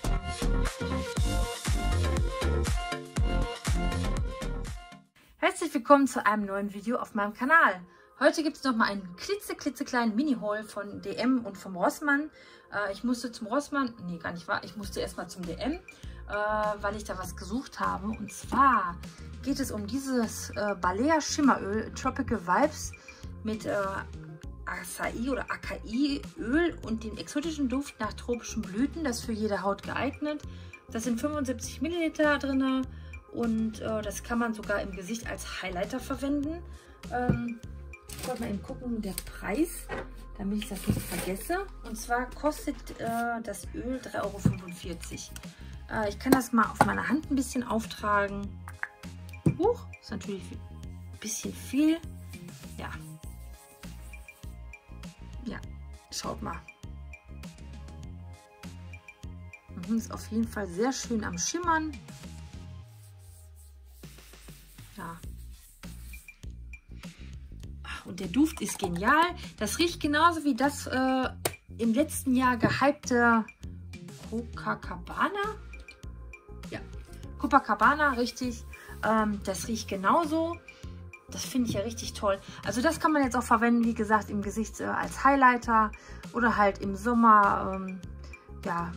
Herzlich willkommen zu einem neuen Video auf meinem Kanal. Heute gibt es nochmal einen klitzekleinen Mini-Haul von DM und vom Rossmann. Ich musste zum Rossmann, nee gar nicht wahr, ich musste erstmal zum DM, weil ich da was gesucht habe. Und zwar geht es um dieses Balea Schimmeröl Tropical Vibes mit Acai oder Acai Öl und den exotischen Duft nach tropischen Blüten. Das ist für jede Haut geeignet. Das sind 75 Milliliter drin. Und das kann man sogar im Gesicht als Highlighter verwenden. Ich wollte mal eben gucken, der Preis, damit ich das nicht vergesse. Und zwar kostet das Öl 3,45 €. Ich kann das mal auf meiner Hand ein bisschen auftragen. Huch, ist natürlich ein bisschen viel. Ja. Ja, schaut mal. Ist auf jeden Fall sehr schön am Schimmern. Ja. Ach, und der Duft ist genial. Das riecht genauso wie das im letzten Jahr gehypte Copacabana. Ja, Copacabana, richtig. Das riecht genauso. Das finde ich ja richtig toll. Also das kann man jetzt auch verwenden, wie gesagt, im Gesicht als Highlighter oder halt im Sommer, ja,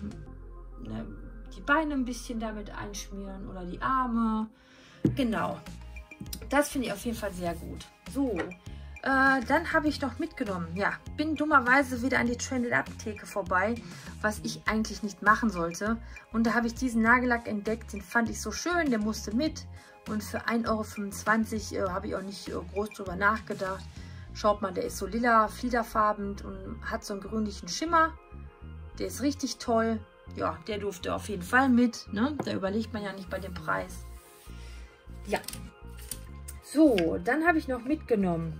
die Beine ein bisschen damit einschmieren oder die Arme. Genau. Das finde ich auf jeden Fall sehr gut. So, dann habe ich noch mitgenommen. Ja, bin dummerweise wieder an die Trended Apotheke vorbei, was ich eigentlich nicht machen sollte. Und da habe ich diesen Nagellack entdeckt, den fand ich so schön, der musste mit. Und für 1,25 € habe ich auch nicht groß drüber nachgedacht. Schaut mal, der ist so lila, fliederfarben und hat so einen grünlichen Schimmer. Der ist richtig toll. Ja, der durfte auf jeden Fall mit. Ne? Da überlegt man ja nicht bei dem Preis. Ja. So, dann habe ich noch mitgenommen,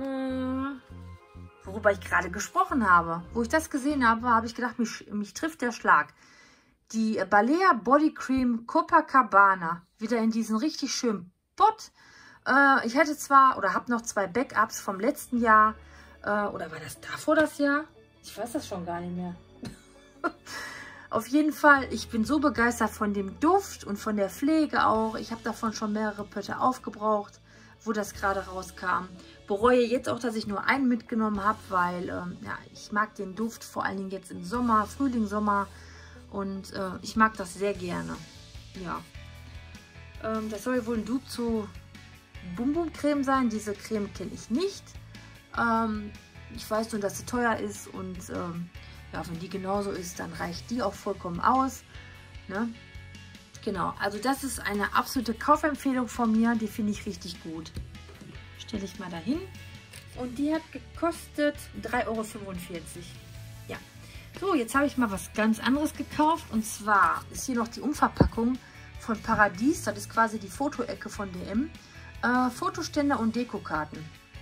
worüber ich gerade gesprochen habe. Wo ich das gesehen habe, habe ich gedacht, mich trifft der Schlag. Die Balea Body Cream Copacabana. Wieder in diesen richtig schönen Pot. Ich hatte zwar, oder habe noch 2 Backups vom letzten Jahr. Oder war das davor das Jahr? Ich weiß das schon gar nicht mehr. Auf jeden Fall, ich bin so begeistert von dem Duft und von der Pflege auch. Ich habe davon schon mehrere Pötte aufgebraucht, wo das gerade rauskam. Bereue jetzt auch, dass ich nur einen mitgenommen habe, weil ja, ich mag den Duft vor allen Dingen jetzt im Sommer, Frühling, Sommer. Und ich mag das sehr gerne. Ja. Das soll wohl ein Dupe zu Bum Bum Creme sein. Diese Creme kenne ich nicht. Ich weiß nur, dass sie teuer ist und ja, wenn die genauso ist, dann reicht die auch vollkommen aus. Ne? Genau, also das ist eine absolute Kaufempfehlung von mir. Die finde ich richtig gut. Stelle ich mal dahin. Und die hat gekostet 3,45 €. Ja. So, jetzt habe ich mal was ganz anderes gekauft. Und zwar ist hier noch die Umverpackung von Paradies. Das ist quasi die Fotoecke von DM. Fotoständer und Dekokarten.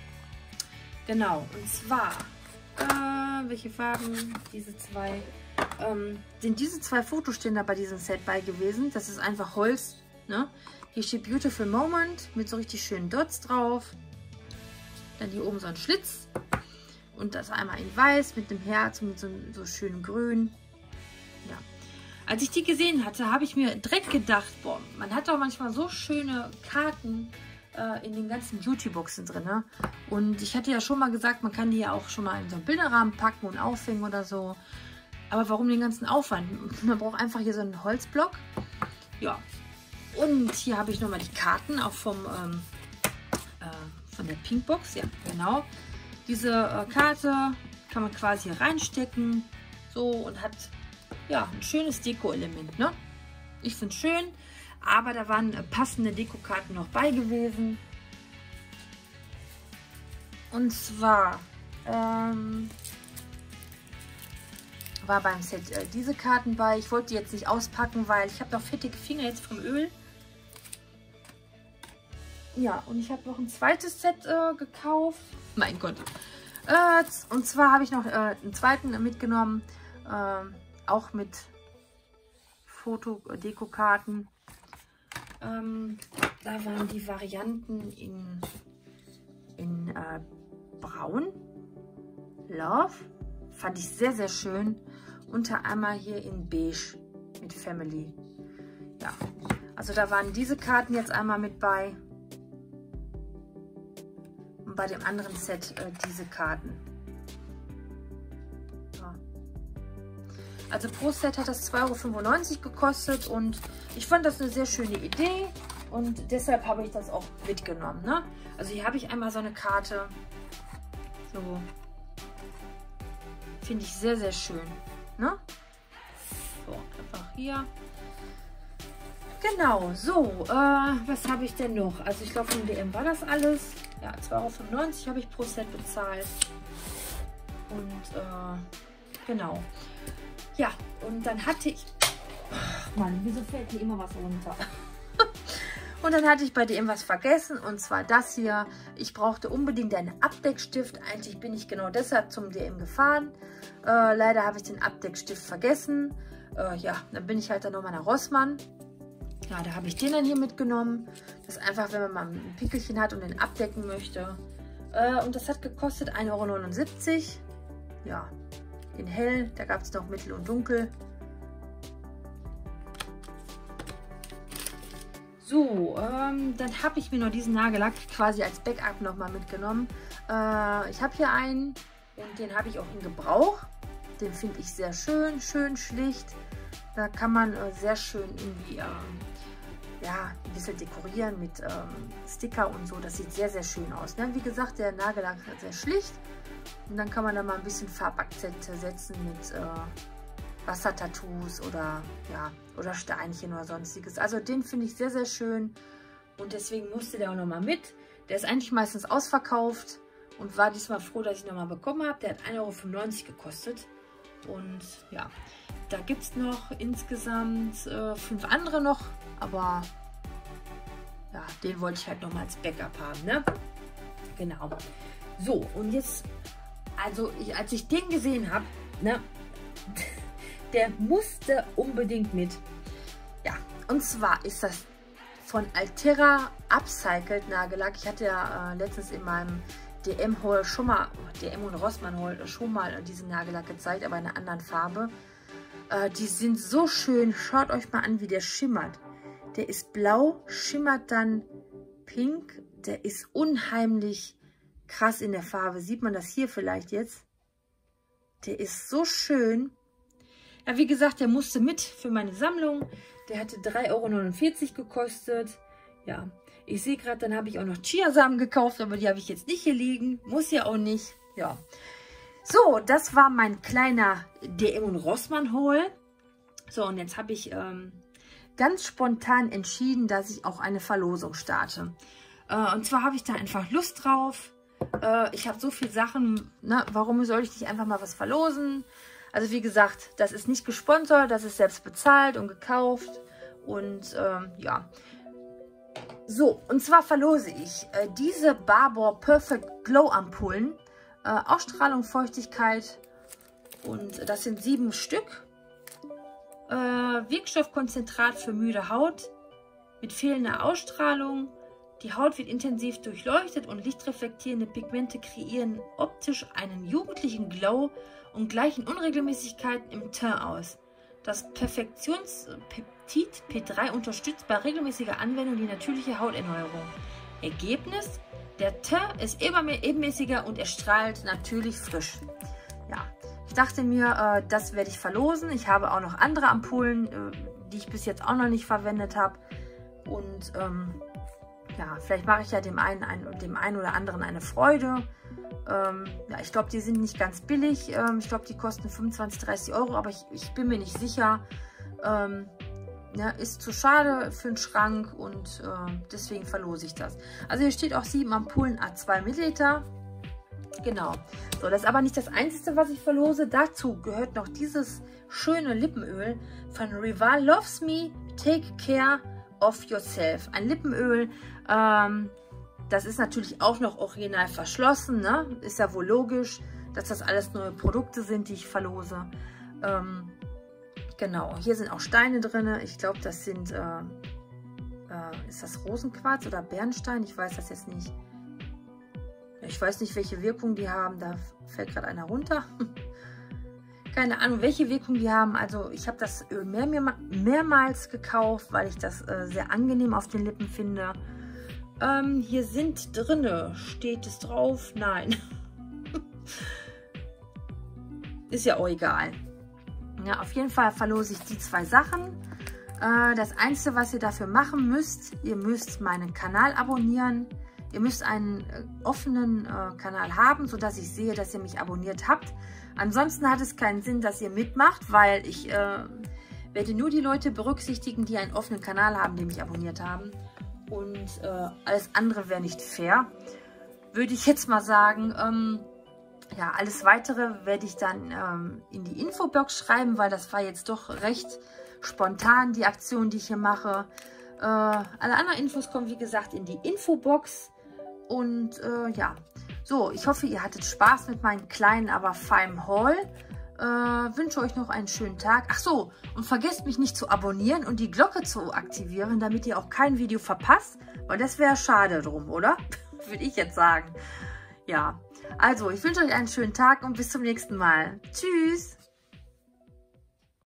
Genau, und zwar... welche Farben? Diese zwei. Sind diese 2 Fotoständer bei diesem Set bei gewesen. Das ist einfach Holz. Ne? Hier steht Beautiful Moment mit so richtig schönen Dots drauf. Dann hier oben so ein Schlitz. Und das einmal in weiß mit dem Herz und mit so schönem Grün. Ja. Als ich die gesehen hatte, habe ich mir direkt gedacht, boah, man hat doch manchmal so schöne Karten in den ganzen Beauty-Boxen drin. Ne? Und ich hatte ja schon mal gesagt, man kann die ja auch schon mal in so einen Bilderrahmen packen und aufhängen oder so. Aber warum den ganzen Aufwand? Man braucht einfach hier so einen Holzblock. Ja. Und hier habe ich nochmal die Karten, auch von der Pinkbox. Ja, genau. Diese Karte kann man quasi hier reinstecken. So, und hat ja ein schönes Deko-Element. Ne? Ich finde es schön. Aber da waren passende Dekokarten noch bei gewesen. Und zwar war beim Set diese Karten bei. Ich wollte die jetzt nicht auspacken, weil ich habe noch fettige Finger jetzt vom Öl. Ja, und ich habe noch ein zweites Set gekauft. Mein Gott. Und zwar habe ich noch einen zweiten mitgenommen. Auch mit Foto-Dekokarten. Da waren die Varianten in Braun. Love. Fand ich sehr, sehr schön. Und einmal hier in Beige. mit Family. Ja, also da waren diese Karten jetzt einmal mit bei. Und bei dem anderen Set diese Karten. Ja. Also pro Set hat das 2,95 € gekostet und ich fand das eine sehr schöne Idee und deshalb habe ich das auch mitgenommen. Ne? Also hier habe ich einmal so eine Karte. So. Finde ich sehr, sehr schön. Ne? So, einfach hier. Genau, so. Was habe ich denn noch? Also ich glaube, von DM war das alles. Ja, 2,95 € habe ich pro Set bezahlt. Und genau. Ja, und dann hatte ich... Ach Mann, wieso fällt mir immer was runter? Und dann hatte ich bei DM was vergessen. Und zwar das hier. Ich brauchte unbedingt einen Abdeckstift. Eigentlich bin ich genau deshalb zum DM gefahren. Leider habe ich den Abdeckstift vergessen. Ja, dann bin ich halt dann nochmal nach Rossmann. Ja, da habe ich den dann hier mitgenommen. Das ist einfach, wenn man mal ein Pickelchen hat und den abdecken möchte. Und das hat gekostet 1,79 €. Ja, in hell. Da gab es noch mittel und dunkel. So, dann habe ich mir noch diesen Nagellack quasi als Backup nochmal mitgenommen. Ich habe hier einen und den habe ich auch in Gebrauch. Den finde ich sehr schön, schön schlicht. Da kann man sehr schön irgendwie ja, ein bisschen dekorieren mit Sticker und so. Das sieht sehr, sehr schön aus. Ne? Wie gesagt, der Nagellack ist sehr schlicht. Und dann kann man da mal ein bisschen Farbakzente setzen mit Wassertattoos oder, ja, oder Steinchen oder sonstiges. Also den finde ich sehr, sehr schön. Und deswegen musste der auch nochmal mit. Der ist eigentlich meistens ausverkauft. Und war diesmal froh, dass ich ihn nochmal bekommen habe. Der hat 1,95 € gekostet. Und ja, da gibt es noch insgesamt 5 andere noch. Aber ja, den wollte ich halt nochmal als Backup haben, ne? Genau. So, und jetzt, also als ich den gesehen habe, ne, der musste unbedingt mit. Ja, und zwar ist das von Altera Upcycled Nagellack. Ich hatte ja letztens in meinem DM-Haul schon mal, DM und Rossmann-Haul schon mal diesen Nagellack gezeigt, aber in einer anderen Farbe. Die sind so schön. Schaut euch mal an, wie der schimmert. Der ist blau, schimmert dann pink. Der ist unheimlich krass in der Farbe. Sieht man das hier vielleicht jetzt? Der ist so schön. Ja, wie gesagt, der musste mit für meine Sammlung. Der hatte 3,49 € gekostet. Ja, ich sehe gerade, dann habe ich auch noch Chiasamen gekauft, aber die habe ich jetzt nicht hier liegen. Muss ja auch nicht. Ja. So, das war mein kleiner DM und Rossmann Haul. So, und jetzt habe ich ganz spontan entschieden, dass ich auch eine Verlosung starte. Und zwar habe ich da einfach Lust drauf. Ich habe so viele Sachen, ne? Warum soll ich nicht einfach mal was verlosen? Also wie gesagt, das ist nicht gesponsert, das ist selbst bezahlt und gekauft. Und ja. So, und zwar verlose ich diese Barbour Perfect Glow Ampullen. Ausstrahlung, Feuchtigkeit. Und das sind 7 Stück. Wirkstoffkonzentrat für müde Haut. Mit fehlender Ausstrahlung. Die Haut wird intensiv durchleuchtet und lichtreflektierende Pigmente kreieren optisch einen jugendlichen Glow und gleichen Unregelmäßigkeiten im Teint aus. Das Perfektionspeptid P3 unterstützt bei regelmäßiger Anwendung die natürliche Hauterneuerung. Ergebnis: der Teint ist ebenmäßiger und er strahlt natürlich frisch. Ja, ich dachte mir, das werde ich verlosen. Ich habe auch noch andere Ampullen, die ich bis jetzt auch noch nicht verwendet habe. Und ja, vielleicht mache ich ja dem einen oder anderen eine Freude. Ja, ich glaube, die sind nicht ganz billig. Ich glaube, die kosten 25, 30 €, aber ich bin mir nicht sicher. Ja, ist zu schade für den Schrank und deswegen verlose ich das. Also hier steht auch 7 Ampullen A2 Milliliter. Genau. So, das ist aber nicht das Einzige, was ich verlose. Dazu gehört noch dieses schöne Lippenöl von Rival Loves Me Take Care of Yourself. Ein Lippenöl, das ist natürlich auch noch original verschlossen, ne? Ist ja wohl logisch, dass das alles neue Produkte sind, die ich verlose. Genau, hier sind auch Steine drin. Ich glaube, das sind, ist das Rosenquarz oder Bernstein? Ich weiß das jetzt nicht. Ich weiß nicht, welche Wirkung die haben. Da fällt gerade einer runter. Keine Ahnung, welche Wirkung die haben. Also ich habe das Öl mehrmals gekauft, weil ich das sehr angenehm auf den Lippen finde. Hier sind drinne, steht es drauf? Nein. Ist ja auch egal. Ja, auf jeden Fall verlose ich die 2 Sachen. Das Einzige, was ihr dafür machen müsst, ihr müsst meinen Kanal abonnieren. Ihr müsst einen offenen Kanal haben, sodass ich sehe, dass ihr mich abonniert habt. Ansonsten hat es keinen Sinn, dass ihr mitmacht, weil ich werde nur die Leute berücksichtigen, die einen offenen Kanal haben, die mich abonniert haben. Und alles andere wäre nicht fair. Würde ich jetzt mal sagen, ja, alles Weitere werde ich dann in die Infobox schreiben, weil das war jetzt doch recht spontan, die Aktion, die ich hier mache. Alle anderen Infos kommen, wie gesagt, in die Infobox. Und ja, so, ich hoffe, ihr hattet Spaß mit meinem kleinen, aber feinen Haul. Wünsche euch noch einen schönen Tag. Ach so, und vergesst mich nicht zu abonnieren und die Glocke zu aktivieren, damit ihr auch kein Video verpasst, weil das wäre schade drum, oder? Würde ich jetzt sagen. Ja, also ich wünsche euch einen schönen Tag und bis zum nächsten Mal. Tschüss!